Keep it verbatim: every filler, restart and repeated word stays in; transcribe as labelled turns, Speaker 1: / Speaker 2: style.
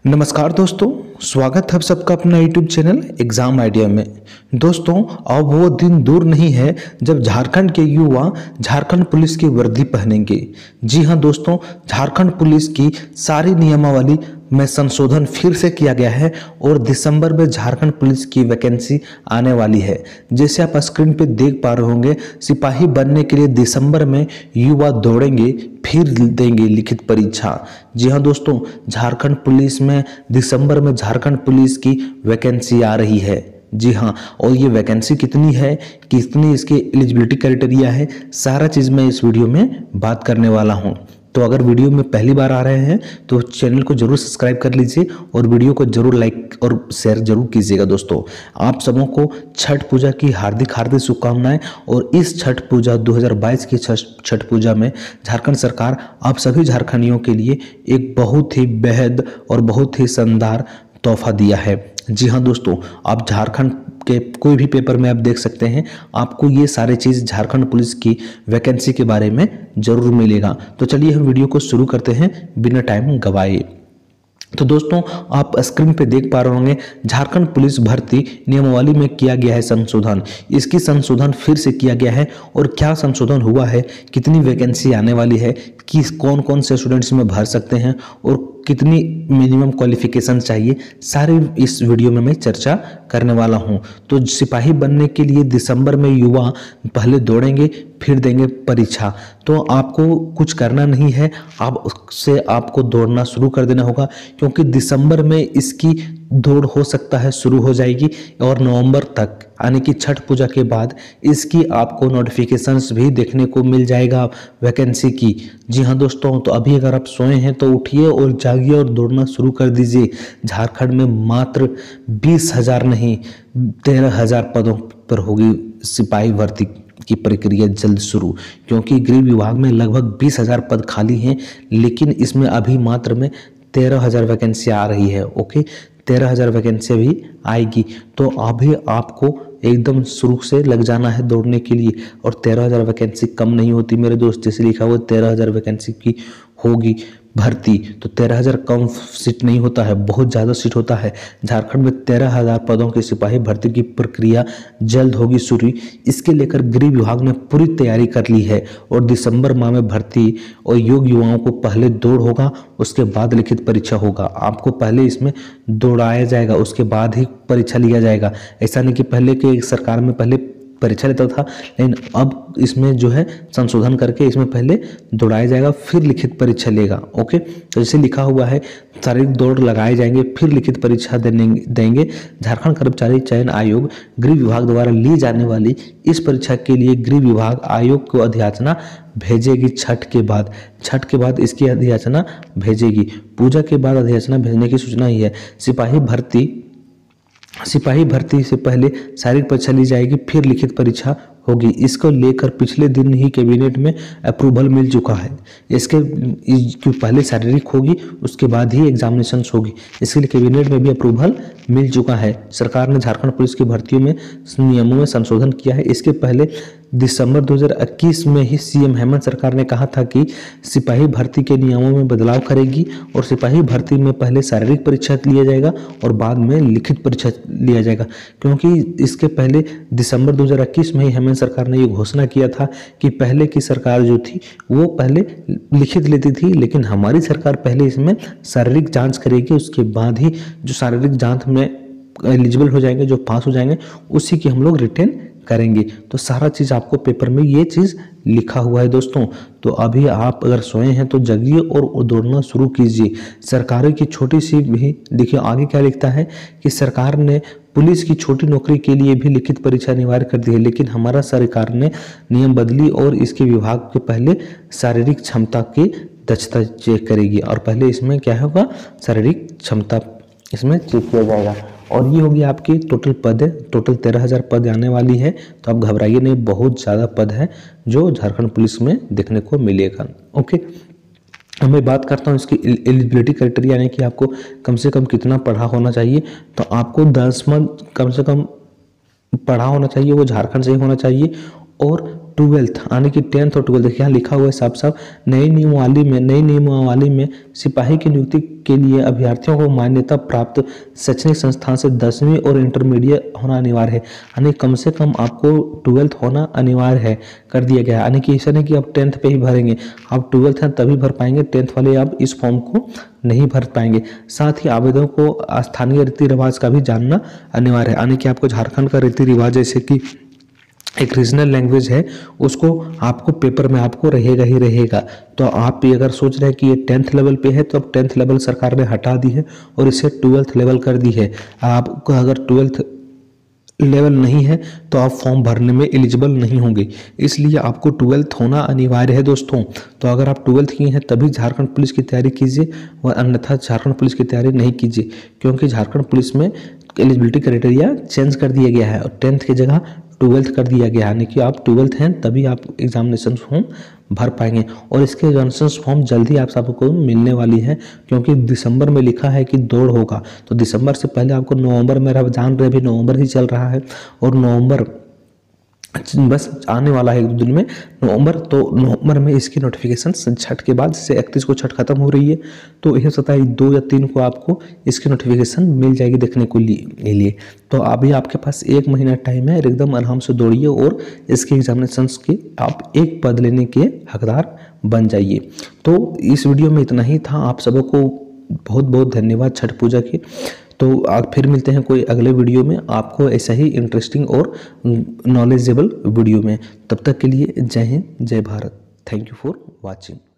Speaker 1: नमस्कार दोस्तों, स्वागत है आप सबका अपना यूट्यूब चैनल एग्जाम आइडिया में। दोस्तों, अब वो दिन दूर नहीं है जब झारखंड के युवा झारखंड पुलिस की वर्दी पहनेंगे। जी हां दोस्तों, झारखंड पुलिस की सारी नियमावली में संशोधन फिर से किया गया है और दिसंबर में झारखंड पुलिस की वैकेंसी आने वाली है। जैसे आप स्क्रीन पे देख पा रहे होंगे, सिपाही बनने के लिए दिसंबर में युवा दौड़ेंगे, फिर देंगे लिखित परीक्षा। जी हाँ दोस्तों, झारखंड पुलिस में दिसंबर में झारखंड पुलिस की वैकेंसी आ रही है। जी हाँ, और ये वैकेंसी कितनी है, कितनी इसकी एलिजिबिलिटी क्राइटेरिया है, सारा चीज़ मैं इस वीडियो में बात करने वाला हूँ। तो अगर वीडियो में पहली बार आ रहे हैं तो चैनल को जरूर सब्सक्राइब कर लीजिए और वीडियो को जरूर लाइक और शेयर जरूर कीजिएगा। दोस्तों, आप सबों को छठ पूजा की हार्दिक हार्दिक शुभकामनाएं। और इस छठ पूजा दो हज़ार बाईस की छठ पूजा में झारखंड सरकार आप सभी झारखंडियों के लिए एक बहुत ही बेहद और बहुत ही शानदार तोहफा दिया है। जी हाँ दोस्तों, आप झारखंड के कोई भी पेपर में आप देख सकते हैं, आपको ये सारे चीज़ झारखंड पुलिस की वैकेंसी के बारे में जरूर मिलेगा। तो चलिए हम वीडियो को शुरू करते हैं बिना टाइम गवाए। तो दोस्तों, आप स्क्रीन पे देख पा रहे होंगे, झारखंड पुलिस भर्ती नियमावली में किया गया है संशोधन। इसकी संशोधन फिर से किया गया है और क्या संशोधन हुआ है, कितनी वैकेंसी आने वाली है, किस कौन कौन से स्टूडेंट्स में भर सकते हैं और कितनी मिनिमम क्वालिफिकेशन चाहिए, सारे इस वीडियो में मैं चर्चा करने वाला हूं। तो सिपाही बनने के लिए दिसंबर में युवा पहले दौड़ेंगे, फिर देंगे परीक्षा। तो आपको कुछ करना नहीं है, आप उससे आपको दौड़ना शुरू कर देना होगा, क्योंकि दिसंबर में इसकी दौड़ हो सकता है शुरू हो जाएगी और नवंबर तक यानी कि छठ पूजा के बाद इसकी आपको नोटिफिकेशंस भी देखने को मिल जाएगा वैकेंसी की। जी हाँ दोस्तों, तो अभी अगर आप सोए हैं तो उठिए और जागिए और दौड़ना शुरू कर दीजिए। झारखंड में मात्र बीस हजार नहीं तेरह हजार पदों पर होगी सिपाही भर्ती की प्रक्रिया जल्द शुरू, क्योंकि गृह विभाग में लगभग बीस हजार पद खाली हैं, लेकिन इसमें अभी मात्र में तेरह हजार वैकेंसी आ रही है। ओके, तेरह हजार वैकेंसी भी आएगी। तो अभी आपको एकदम शुरू से लग जाना है दौड़ने के लिए। और तेरह हजार वैकेंसी कम नहीं होती मेरे दोस्त, जैसे लिखा हुआ तेरह हजार वैकेंसी की होगी भर्ती, तो तेरह हजार कम सीट नहीं होता है, बहुत ज़्यादा सीट होता है। झारखंड में तेरह हजार पदों की सिपाही भर्ती की प्रक्रिया जल्द होगी शुरू। इसके लेकर गृह विभाग ने पूरी तैयारी कर ली है और दिसंबर माह में भर्ती और योग्य युवाओं को पहले दौड़ होगा, उसके बाद लिखित परीक्षा होगा। आपको पहले इसमें दौड़ाया जाएगा, उसके बाद ही परीक्षा लिया जाएगा। ऐसा नहीं कि पहले के सरकार में पहले परीक्षा लेता था, लेकिन अब इसमें जो है संशोधन करके इसमें पहले दौड़ाया जाएगा, फिर लिखित परीक्षा लेगा। ओके, तो जैसे लिखा हुआ है, शारीरिक दौड़ लगाए जाएंगे, फिर लिखित परीक्षा देने देंगे। झारखंड कर्मचारी चयन आयोग गृह विभाग द्वारा ली जाने वाली इस परीक्षा के लिए गृह विभाग आयोग को अधियाचना भेजेगी। छठ के बाद छठ के बाद इसकी अधियाचना भेजेगी। पूजा के बाद अधियाचना भेजने की सूचना ही है। सिपाही भर्ती सिपाही भर्ती से पहले शारीरिक परीक्षा ली जाएगी, फिर लिखित परीक्षा होगी। इसको लेकर पिछले दिन ही कैबिनेट में अप्रूवल मिल चुका है। इसके जो पहले शारीरिक होगी, उसके बाद ही एग्जामिनेशन होगी। इसके लिए कैबिनेट में भी अप्रूवल मिल चुका है। सरकार ने झारखंड पुलिस की भर्तियों में नियमों में संशोधन किया है। इसके पहले दिसंबर दो हज़ार इक्कीस में ही सीएम हेमंत सरकार ने कहा था कि सिपाही भर्ती के नियमों में बदलाव करेगी और सिपाही भर्ती में पहले शारीरिक परीक्षा लिया जाएगा और बाद में लिखित परीक्षा लिया जाएगा। क्योंकि इसके पहले दिसंबर दो हज़ार इक्कीस में ही हेमंत सरकार ने ये घोषणा किया था कि पहले की सरकार जो थी वो पहले लिखित लेती थी, लेकिन हमारी सरकार पहले इसमें शारीरिक जांच करेगी, उसके बाद ही जो शारीरिक जांच में एलिजिबल हो जाएंगे, जो पास हो जाएंगे, उसी की हम लोग रिटेन करेंगे। तो सारा चीज़ आपको पेपर में ये चीज़ लिखा हुआ है दोस्तों। तो अभी आप अगर सोए हैं तो जगिए और दौड़ना शुरू कीजिए। सरकारों की छोटी सी भी देखिए आगे क्या लिखता है कि सरकार ने पुलिस की छोटी नौकरी के लिए भी लिखित परीक्षा अनिवार्य कर दी है, लेकिन हमारा सरकार ने नियम बदली और इसके विभाग के पहले शारीरिक क्षमता की दक्षता चेक करेगी और पहले इसमें क्या होगा, शारीरिक क्षमता इसमें चेक किया जाएगा। और ये होगी आपकी टोटल पद है, टोटल तेरह हजार पद आने वाली है। तो आप घबराइए नहीं, बहुत ज़्यादा पद है जो झारखंड पुलिस में देखने को मिलेगा। ओके, मैं बात करता हूँ इसकी एलिजिबिलिटी क्राइटेरिया, यानी कि आपको कम से कम कितना पढ़ा होना चाहिए। तो आपको दसवां कम से कम पढ़ा होना चाहिए, वो झारखंड से ही होना चाहिए और ट्वेल्थ यानी कि टेंथ और ट्वेल्थ, देखिए यहाँ लिखा हुआ है साफ साफ, नई नियमावली में नई नियमावली में सिपाही की नियुक्ति के लिए अभ्यर्थियों को मान्यता प्राप्त शैक्षणिक संस्थान से दसवीं और इंटरमीडिएट होना अनिवार्य है। यानी कम से कम आपको ट्वेल्थ होना अनिवार्य है कर दिया गया है। यानी कि ऐसा नहीं कि आप टेंथ पे ही भरेंगे, आप ट्वेल्थ हैं तभी भर पाएंगे, टेंथ वाले आप इस फॉर्म को नहीं भर पाएंगे। साथ ही आवेदन को स्थानीय रीति रिवाज का भी जानना अनिवार्य है। यानी कि आपको झारखंड का रीति रिवाज जैसे कि एक रीजनल लैंग्वेज है उसको आपको पेपर में आपको रहेगा ही रहेगा। तो आप ये अगर सोच रहे हैं कि ये टेंथ लेवल पे है तो अब टेंथ लेवल सरकार ने हटा दी है और इसे ट्वेल्थ लेवल कर दी है। आपको अगर ट्वेल्थ लेवल नहीं है तो आप फॉर्म भरने में एलिजिबल नहीं होंगे, इसलिए आपको ट्वेल्थ होना अनिवार्य है दोस्तों। तो अगर आप ट्वेल्थ किए हैं तभी झारखंड पुलिस की तैयारी कीजिए व अन्यथा झारखंड पुलिस की तैयारी नहीं कीजिए, क्योंकि झारखंड पुलिस में एलिजिबिलिटी क्राइटेरिया चेंज कर दिया गया है और टेंथ की जगह ट्वेल्थ कर दिया गया है। यानी कि आप ट्वेल्थ हैं तभी आप एग्जामिनेशन फॉर्म भर पाएंगे और इसके एग्जामिनेशन फॉर्म जल्दी आप सबको मिलने वाली है, क्योंकि दिसंबर में लिखा है कि दौड़ होगा। तो दिसंबर से पहले आपको नवंबर में, आप जान रहे अभी नवंबर ही चल रहा है और नवंबर बस आने वाला है एक दो दिन में नवंबर। तो नवंबर में इसकी नोटिफिकेशन छठ के बाद, जैसे इकतीस को छठ खत्म हो रही है तो यह सताईस दो या तीन को आपको इसकी नोटिफिकेशन मिल जाएगी देखने को लिए। तो अभी आपके पास एक महीना टाइम है, एकदम आराम से दौड़िए और इसके एग्जामिनेशन के आप एक पद लेने के हकदार बन जाइए। तो इस वीडियो में इतना ही था। आप सबको बहुत बहुत धन्यवाद छठ पूजा के। तो आप फिर मिलते हैं कोई अगले वीडियो में आपको ऐसा ही इंटरेस्टिंग और नॉलेजेबल वीडियो में। तब तक के लिए जय हिंद जय Bharat. Thank you for watching.